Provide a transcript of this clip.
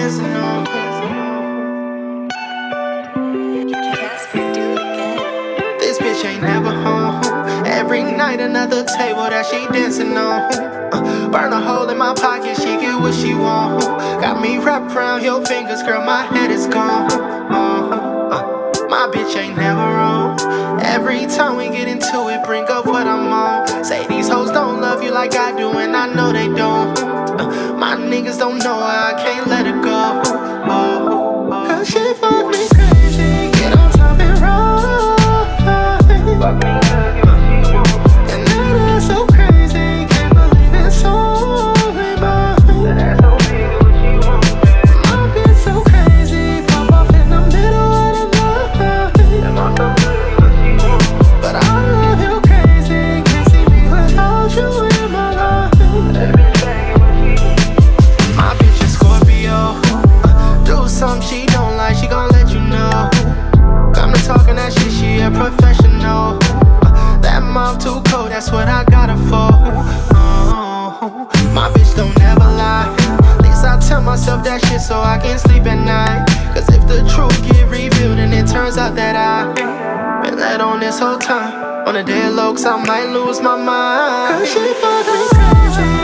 dancing on. This bitch ain't never home. Every night another table that she dancing on. Burn a hole in my pocket, she get what she want. Got me wrapped around your fingers, girl, my head is gone. My bitch ain't never wrong. Every time we get into it, bring up what I'm on. Say these hoes don't love you like I do, and I know they don't. My niggas don't know why I can't let it go. Cause she fuck me crazy, get on top and roll. Fuck me. Professional, that mom too cold, that's what I got her for. My bitch don't never lie. At least I tell myself that shit so I can sleep at night. Cause if the truth get revealed and it turns out that I been let on this whole time, on a dead low, cause I might lose my mind. Cause she fuck me crazy.